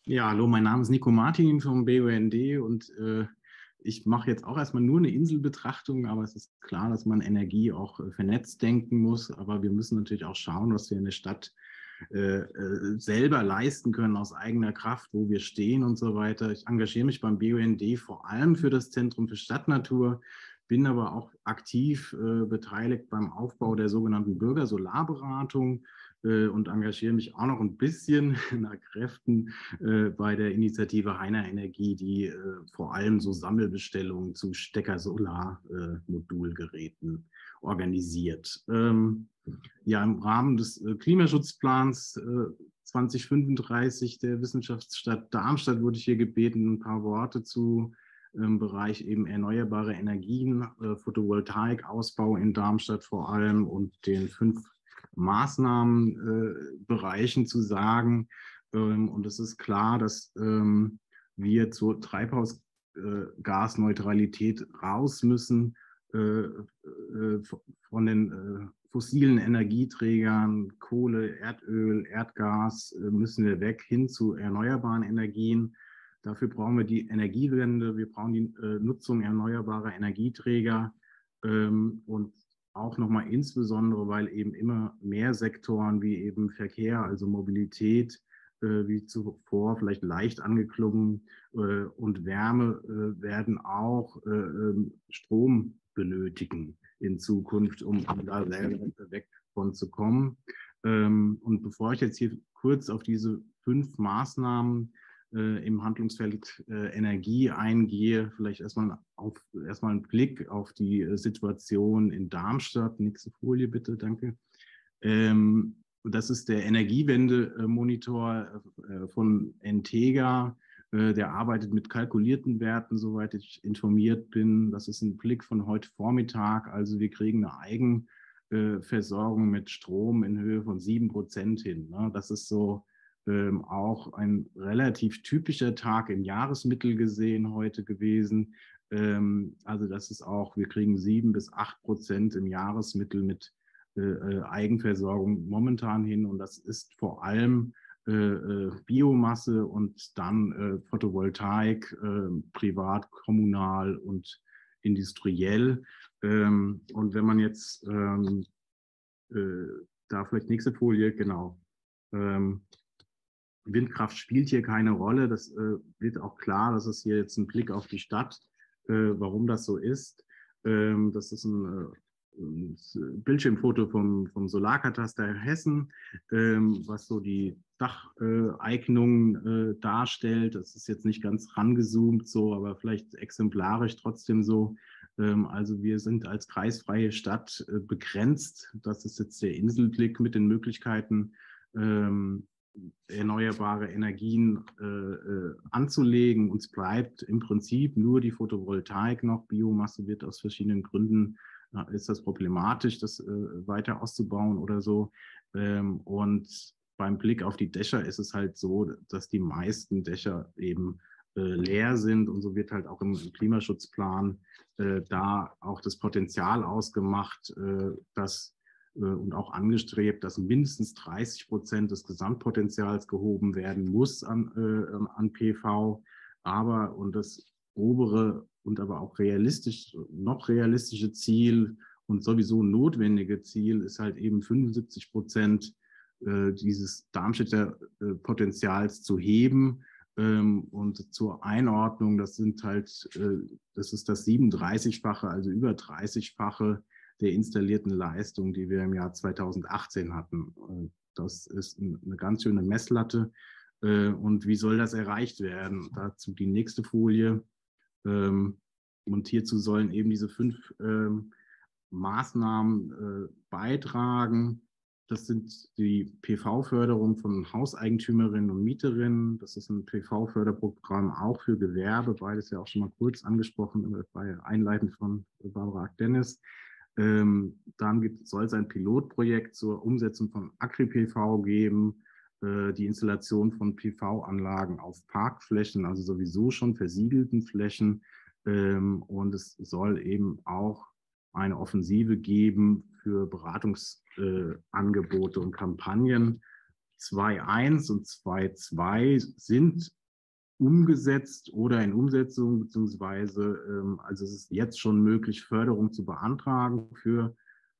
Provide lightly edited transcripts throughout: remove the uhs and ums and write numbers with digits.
Ja, hallo, mein Name ist Nico Martin vom BUND und ich mache jetzt auch erstmal nur eine Inselbetrachtung, aber es ist klar, dass man Energie auch vernetzt denken muss. Aber wir müssen natürlich auch schauen, was wir in der Stadt selber leisten können aus eigener Kraft, wo wir stehen und so weiter. Ich engagiere mich beim BUND vor allem für das Zentrum für Stadtnatur, bin aber auch aktiv beteiligt beim Aufbau der sogenannten Bürgersolarberatung und engagiere mich auch noch ein bisschen nach Kräften bei der Initiative Heiner Energie, die vor allem so Sammelbestellungen zu Stecker-Solar-Modulgeräten organisiert. Ja, im Rahmen des Klimaschutzplans 2035 der Wissenschaftsstadt Darmstadt wurde ich hier gebeten, ein paar Worte zu im Bereich eben erneuerbare Energien, Photovoltaikausbau in Darmstadt vor allem und den 5 Maßnahmenbereichen zu sagen. Und es ist klar, dass wir zur Treibhausgasneutralität raus müssen von den fossilen Energieträgern, Kohle, Erdöl, Erdgas, müssen wir weg hin zu erneuerbaren Energien. Dafür brauchen wir die Energiewende, wir brauchen die Nutzung erneuerbarer Energieträger und auch nochmal insbesondere, weil eben immer mehr Sektoren wie eben Verkehr, also Mobilität, wie zuvor vielleicht leicht angeklungen und Wärme werden auch Strom benötigen in Zukunft, um da selber weg von zu kommen. Und bevor ich jetzt hier kurz auf diese 5 Maßnahmen im Handlungsfeld Energie eingehe, vielleicht erstmal einen Blick auf die Situation in Darmstadt. Nächste Folie bitte, danke. Das ist der Energiewende-Monitor von Entega. Der arbeitet mit kalkulierten Werten, soweit ich informiert bin. Das ist ein Blick von heute Vormittag. Also wir kriegen eine Eigenversorgung mit Strom in Höhe von 7% hin. Das ist so auch ein relativ typischer Tag im Jahresmittel gesehen heute gewesen. Also das ist auch, wir kriegen 7-8% im Jahresmittel mit Eigenversorgung momentan hin. Und das ist vor allem Biomasse und dann Photovoltaik, privat, kommunal und industriell. Und wenn man jetzt da vielleicht nächste Folie, genau. Windkraft spielt hier keine Rolle. Das wird auch klar. Das ist hier jetzt ein Blick auf die Stadt, warum das so ist. Das ist ein Bildschirmfoto vom Solarkataster Hessen, was so die Dacheignung darstellt. Das ist jetzt nicht ganz rangezoomt so, aber vielleicht exemplarisch trotzdem so. Also wir sind als kreisfreie Stadt begrenzt. Das ist jetzt der Inselblick mit den Möglichkeiten, erneuerbare Energien anzulegen. Uns bleibt im Prinzip nur die Photovoltaik noch. Biomasse wird aus verschiedenen Gründen, ist das problematisch, das weiter auszubauen oder so. Und beim Blick auf die Dächer ist es halt so, dass die meisten Dächer eben leer sind. Und so wird halt auch im Klimaschutzplan da auch das Potenzial ausgemacht, dass und auch angestrebt, dass mindestens 30% des Gesamtpotenzials gehoben werden muss an PV. Aber, und das obere und aber auch noch realistische Ziel und sowieso notwendige Ziel ist halt eben 75% dieses Darmstädter Potenzials zu heben. Und zur Einordnung, das ist das 37-fache, also über 30-fache der installierten Leistung, die wir im Jahr 2018 hatten. Das ist eine ganz schöne Messlatte. Und wie soll das erreicht werden? Dazu die nächste Folie. Und hierzu sollen eben diese 5 Maßnahmen beitragen. Das sind die PV-Förderung von Hauseigentümerinnen und Mieterinnen. Das ist ein PV-Förderprogramm auch für Gewerbe, beides ja auch schon mal kurz angesprochen, bei einleitend von Barbara Ack-Dennis. Dann soll es ein Pilotprojekt zur Umsetzung von Agri-PV geben, die Installation von PV-Anlagen auf Parkflächen, also sowieso schon versiegelten Flächen. Und es soll eben auch eine Offensive geben für Beratungsangebote und Kampagnen. 2.1 und 2.2 sind umgesetzt oder in Umsetzung, beziehungsweise also es ist jetzt schon möglich, Förderung zu beantragen für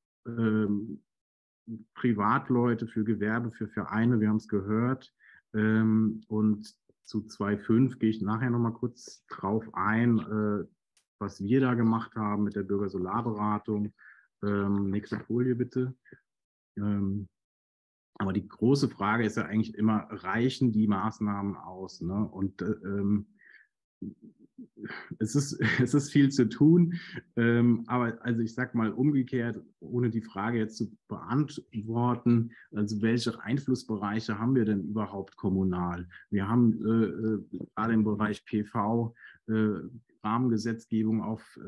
Privatleute, für Gewerbe, für Vereine, wir haben es gehört. Und zu 2.5 gehe ich nachher noch mal kurz drauf ein, was wir da gemacht haben mit der Bürgersolarberatung. Nächste Folie bitte. Aber die große Frage ist ja eigentlich immer, reichen die Maßnahmen aus? Ne? Und es ist viel zu tun, aber also ich sage mal umgekehrt, ohne die Frage jetzt zu beantworten, also welche Einflussbereiche haben wir denn überhaupt kommunal? Wir haben gerade im Bereich PV Rahmengesetzgebung auf,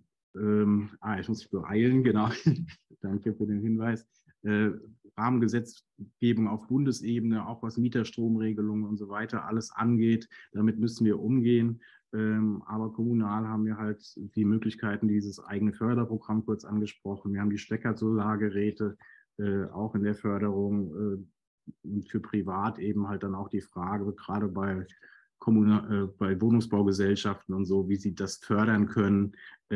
ich muss mich beeilen, genau, danke für den Hinweis, Rahmengesetzgebung auf Bundesebene, auch was Mieterstromregelungen und so weiter alles angeht. Damit müssen wir umgehen. Aber kommunal haben wir halt die Möglichkeiten, dieses eigene Förderprogramm kurz angesprochen. Wir haben die Stecker-Solargeräte auch in der Förderung und für privat eben halt dann auch die Frage, gerade bei Wohnungsbaugesellschaften und so, wie sie das fördern können.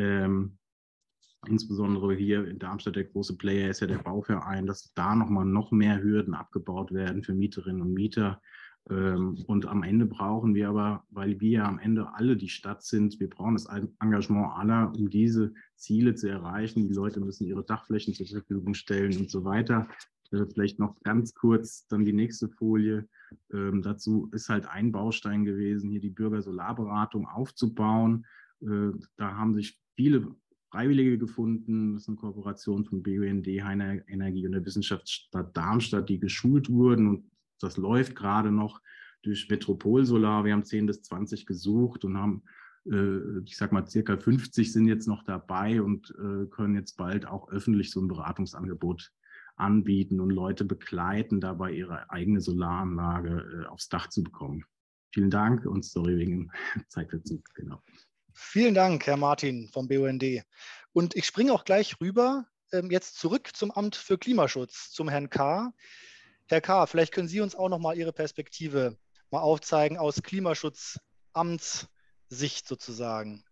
Insbesondere hier in Darmstadt, der große Player ist ja der Bauverein, dass da noch mehr Hürden abgebaut werden für Mieterinnen und Mieter. Und am Ende brauchen wir aber, weil wir ja am Ende alle die Stadt sind, wir brauchen das Engagement aller, um diese Ziele zu erreichen. Die Leute müssen ihre Dachflächen zur Verfügung stellen und so weiter. Vielleicht noch ganz kurz dann die nächste Folie. Dazu ist halt ein Baustein gewesen, hier die Bürgersolarberatung aufzubauen. Da haben sich viele Freiwillige gefunden. Das ist eine Kooperation von BUND, Heine Energie und der Wissenschaftsstadt Darmstadt, die geschult wurden. Und das läuft gerade noch durch Metropolsolar. Wir haben 10 bis 20 gesucht und haben, ich sag mal, circa 50 sind jetzt noch dabei und können jetzt bald auch öffentlich so ein Beratungsangebot anbieten und Leute begleiten, dabei ihre eigene Solaranlage aufs Dach zu bekommen. Vielen Dank und sorry wegen Zeitverzug. Genau. Vielen Dank, Herr Martin vom BUND. Und ich springe auch gleich rüber, jetzt zurück zum Amt für Klimaschutz, zum Herrn K. Herr K., vielleicht können Sie uns auch noch mal Ihre Perspektive mal aufzeigen aus Klimaschutzamtssicht sozusagen.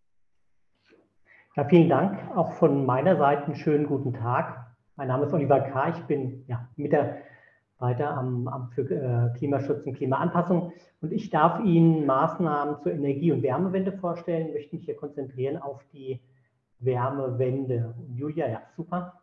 Ja, vielen Dank. Auch von meiner Seite einen schönen guten Tag. Mein Name ist Oliver K. Ich bin Mitarbeiter am Amt für Klimaschutz und Klimaanpassung und ich darf Ihnen Maßnahmen zur Energie- und Wärmewende vorstellen. Ich möchte mich hier konzentrieren auf die Wärmewende. Und Julia, ja, super.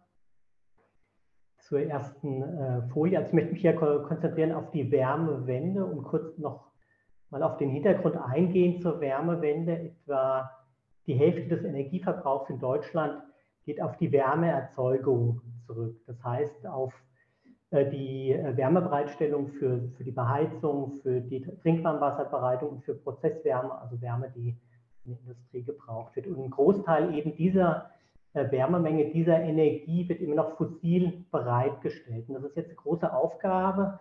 Zur ersten Folie. Also ich möchte mich hier konzentrieren auf die Wärmewende und kurz noch mal auf den Hintergrund eingehen zur Wärmewende. Etwa die Hälfte des Energieverbrauchs in Deutschland geht auf die Wärmeerzeugung zurück. Das heißt, auf die Wärmebereitstellung für die Beheizung, für die Trinkwasserbereitung und für Prozesswärme, also Wärme, die in der Industrie gebraucht wird. Und ein Großteil eben dieser Wärmemenge, dieser Energie wird immer noch fossil bereitgestellt. Und das ist jetzt eine große Aufgabe,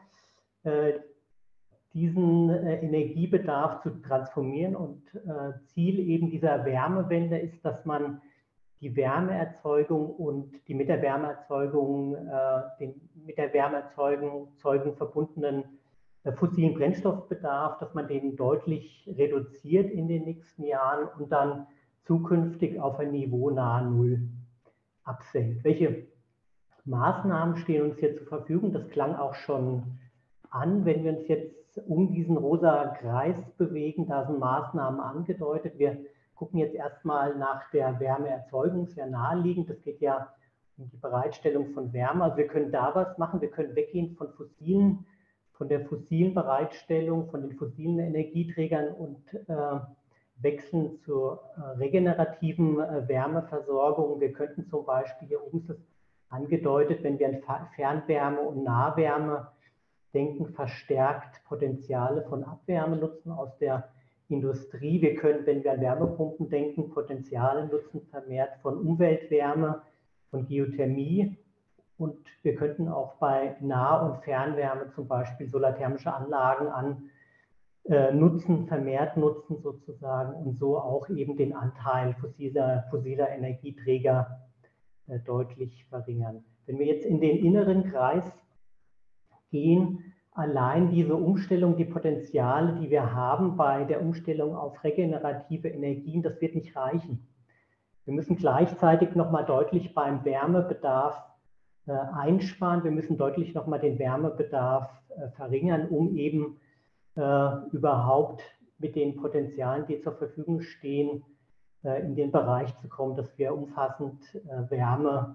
diesen Energiebedarf zu transformieren. Und Ziel eben dieser Wärmewende ist, dass man die Wärmeerzeugung und die mit der Wärmeerzeugung, den mit der Wärmeerzeugung verbundenen fossilen Brennstoffbedarf, dass man den deutlich reduziert in den nächsten Jahren und dann zukünftig auf ein Niveau nahe Null absenkt. Welche Maßnahmen stehen uns hier zur Verfügung? Das klang auch schon an, wenn wir uns jetzt um diesen rosa Kreis bewegen, da sind Maßnahmen angedeutet. Wir gucken jetzt erstmal nach der Wärmeerzeugung, sehr naheliegend. Es geht ja um die Bereitstellung von Wärme. Also wir können da was machen. Wir können weggehen von der fossilen Bereitstellung, von den fossilen Energieträgern und wechseln zur regenerativen Wärmeversorgung. Wir könnten zum Beispiel, hier oben ist es angedeutet, wenn wir an Fernwärme und Nahwärme denken, verstärkt Potenziale von Abwärme nutzen aus der Industrie. Wir können, wenn wir an Wärmepumpen denken, Potenziale nutzen vermehrt von Umweltwärme, von Geothermie. Und wir könnten auch bei Nah- und Fernwärme zum Beispiel solarthermische Anlagen vermehrt nutzen sozusagen und so auch eben den Anteil fossiler Energieträger deutlich verringern. Wenn wir jetzt in den inneren Kreis gehen, allein diese Umstellung, die Potenziale, die wir haben bei der Umstellung auf regenerative Energien, das wird nicht reichen. Wir müssen gleichzeitig nochmal deutlich beim Wärmebedarf einsparen. Wir müssen deutlich nochmal den Wärmebedarf verringern, um eben überhaupt mit den Potenzialen, die zur Verfügung stehen, in den Bereich zu kommen, dass wir umfassend Wärme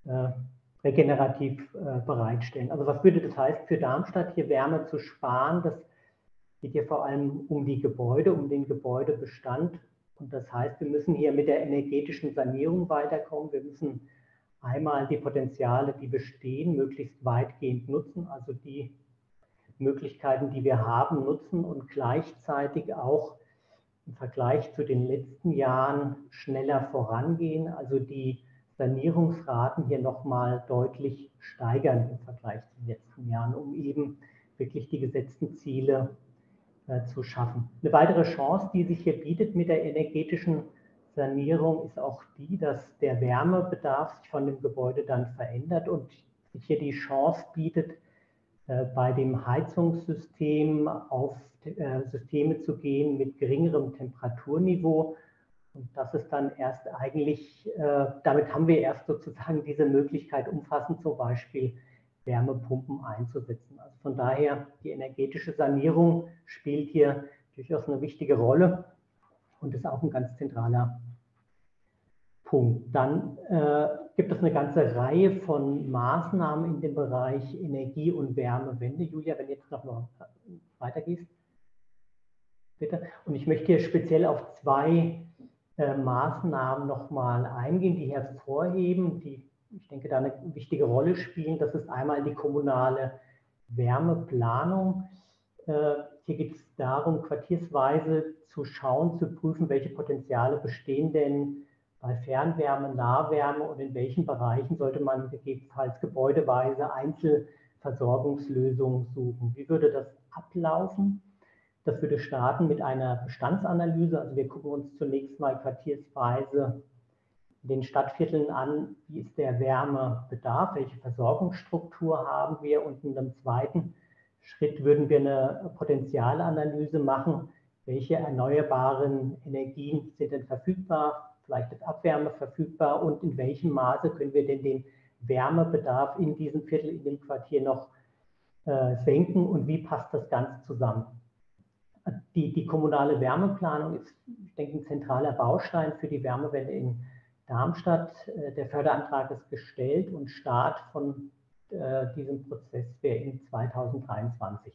regenerativ bereitstellen. Also was würde das heißen für Darmstadt, hier Wärme zu sparen? Das geht hier vor allem um die Gebäude, um den Gebäudebestand. Und das heißt, wir müssen hier mit der energetischen Sanierung weiterkommen. Wir müssen einmal die Potenziale, die bestehen, möglichst weitgehend nutzen, also die Möglichkeiten, die wir haben, nutzen und gleichzeitig auch im Vergleich zu den letzten Jahren schneller vorangehen, also die Sanierungsraten hier nochmal deutlich steigern im Vergleich zu den letzten Jahren, um eben wirklich die gesetzten Ziele zu schaffen. Eine weitere Chance, die sich hier bietet mit der energetischen Sanierung, ist auch die, dass der Wärmebedarf sich von dem Gebäude dann verändert und sich hier die Chance bietet, bei dem Heizungssystem auf Systeme zu gehen mit geringerem Temperaturniveau. Und das ist dann erst eigentlich, damit haben wir erst sozusagen diese Möglichkeit, umfassend zum Beispiel Wärmepumpen einzusetzen. Also von daher, die energetische Sanierung spielt hier durchaus eine wichtige Rolle und ist auch ein ganz zentraler Punkt. Dann gibt es eine ganze Reihe von Maßnahmen in dem Bereich Energie- und Wärmewende. Julia, wenn du jetzt noch mal weitergehst, bitte. Und ich möchte hier speziell auf zwei Maßnahmen nochmal eingehen, die hervorheben, die, ich denke, da eine wichtige Rolle spielen. Das ist einmal die kommunale Wärmeplanung. Hier geht es darum, quartiersweise zu schauen, zu prüfen, welche Potenziale bestehen denn bei Fernwärme, Nahwärme und in welchen Bereichen sollte man gegebenenfalls gebäudeweise Einzelversorgungslösungen suchen. Wie würde das ablaufen? Das würde starten mit einer Bestandsanalyse. Also wir gucken uns zunächst mal quartiersweise in den Stadtvierteln an, wie ist der Wärmebedarf, welche Versorgungsstruktur haben wir, und in einem zweiten Schritt würden wir eine Potenzialanalyse machen, welche erneuerbaren Energien sind denn verfügbar, vielleicht ist Abwärme verfügbar und in welchem Maße können wir denn den Wärmebedarf in diesem Viertel, in dem Quartier noch senken und wie passt das Ganze zusammen. Die kommunale Wärmeplanung ist, ich denke, ein zentraler Baustein für die Wärmewende in Darmstadt. Der Förderantrag ist gestellt und Start von diesem Prozess wäre in 2023.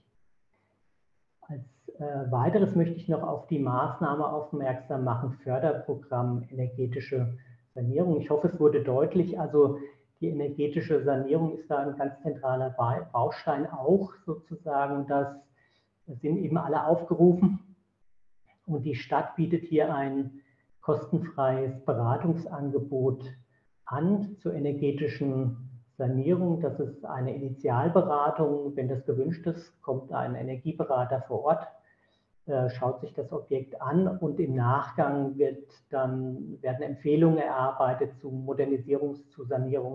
Als weiteres möchte ich noch auf die Maßnahme aufmerksam machen, Förderprogramm energetische Sanierung. Ich hoffe, es wurde deutlich, also die energetische Sanierung ist da ein ganz zentraler Baustein auch sozusagen, dass sind eben alle aufgerufen und die Stadt bietet hier ein kostenfreies Beratungsangebot an zur energetischen Sanierung. Das ist eine Initialberatung. Wenn das gewünscht ist, kommt ein Energieberater vor Ort, schaut sich das Objekt an und im Nachgang werden Empfehlungen erarbeitet zu Modernisierungs-, zu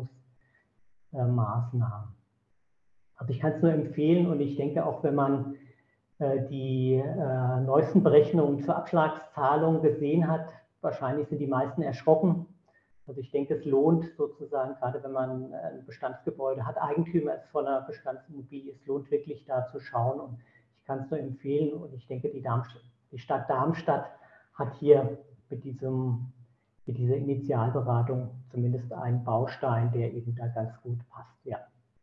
Sanierungsmaßnahmen. Also ich kann es nur empfehlen und ich denke auch, wenn man die neuesten Berechnungen zur Abschlagszahlung gesehen hat, wahrscheinlich sind die meisten erschrocken. Also ich denke, es lohnt sozusagen, gerade wenn man ein Bestandsgebäude hat, Eigentümer ist von einer Bestandsimmobilie, es lohnt wirklich da zu schauen und ich kann es nur empfehlen und ich denke, die Stadt Darmstadt hat hier mit dieser Initialberatung zumindest einen Baustein, der eben da ganz gut passt. Ja.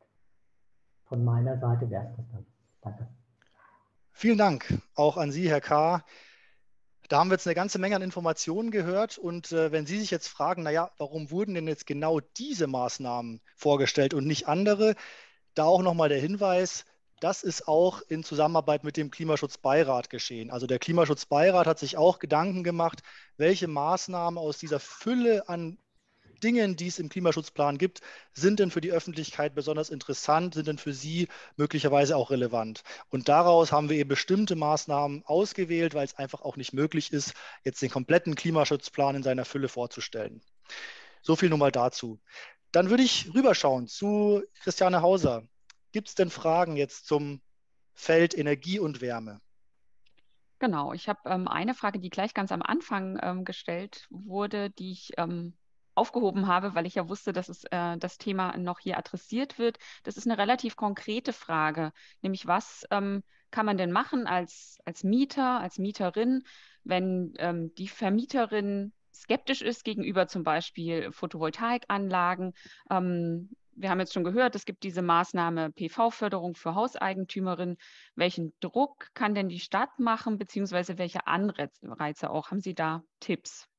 Von meiner Seite wäre es das dann. Danke. Vielen Dank auch an Sie, Herr K. Da haben wir jetzt eine ganze Menge an Informationen gehört und wenn Sie sich jetzt fragen, naja, warum wurden denn jetzt genau diese Maßnahmen vorgestellt und nicht andere, da auch nochmal der Hinweis, das ist auch in Zusammenarbeit mit dem Klimaschutzbeirat geschehen. Also der Klimaschutzbeirat hat sich auch Gedanken gemacht, welche Maßnahmen aus dieser Fülle an Dingen, die es im Klimaschutzplan gibt, sind denn für die Öffentlichkeit besonders interessant, sind denn für Sie möglicherweise auch relevant. Und daraus haben wir eben bestimmte Maßnahmen ausgewählt, weil es einfach auch nicht möglich ist, jetzt den kompletten Klimaschutzplan in seiner Fülle vorzustellen. So viel nun mal dazu. Dann würde ich rüberschauen zu Christiane Hauser. Gibt es denn Fragen jetzt zum Feld Energie und Wärme. Genau, ich habe eine Frage, die gleich ganz am Anfang gestellt wurde, die ich aufgehoben habe, weil ich ja wusste, dass das Thema noch hier adressiert wird. Das ist eine relativ konkrete Frage, nämlich was kann man denn machen als Mieter, als Mieterin, wenn die Vermieterin skeptisch ist gegenüber zum Beispiel Photovoltaikanlagen. Wir haben jetzt schon gehört, es gibt diese Maßnahme PV-Förderung für Hauseigentümerinnen. Welchen Druck kann denn die Stadt machen, beziehungsweise welche Anreize auch? Haben Sie da Tipps?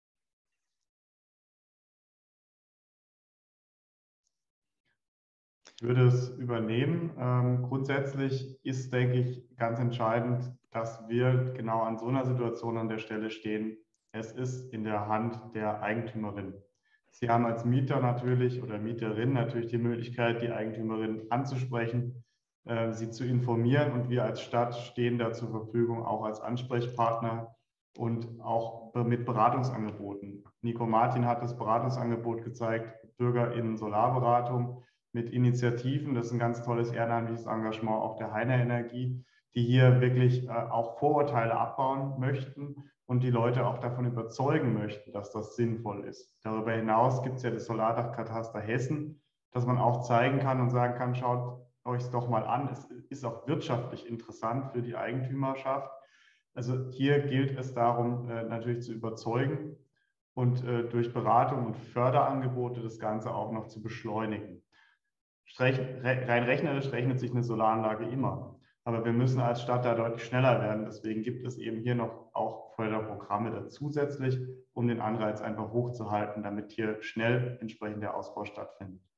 Ich würde es übernehmen. Grundsätzlich ist, denke ich, ganz entscheidend, dass wir genau an so einer Situation an der Stelle stehen. Es ist in der Hand der Eigentümerin. Sie haben als Mieter natürlich oder Mieterin natürlich die Möglichkeit, die Eigentümerin anzusprechen, sie zu informieren, und wir als Stadt stehen da zur Verfügung, auch als Ansprechpartner und auch mit Beratungsangeboten. Nico Martin hat das Beratungsangebot gezeigt, BürgerInnen Solarberatung, mit Initiativen. Das ist ein ganz tolles ehrenamtliches Engagement auch der Heiner Energie, die hier wirklich auch Vorurteile abbauen möchten und die Leute auch davon überzeugen möchten, dass das sinnvoll ist. Darüber hinaus gibt es ja das Solardachkataster Hessen, dass man auch zeigen kann und sagen kann, schaut euch es doch mal an. Es ist auch wirtschaftlich interessant für die Eigentümerschaft. Also hier gilt es darum, natürlich zu überzeugen und durch Beratung und Förderangebote das Ganze auch noch zu beschleunigen. Rein rechnerisch rechnet sich eine Solaranlage immer. Aber wir müssen als Stadt da deutlich schneller werden. Deswegen gibt es eben hier noch auch Förderprogramme da zusätzlich, um den Anreiz einfach hochzuhalten, damit hier schnell entsprechend der Ausbau stattfindet.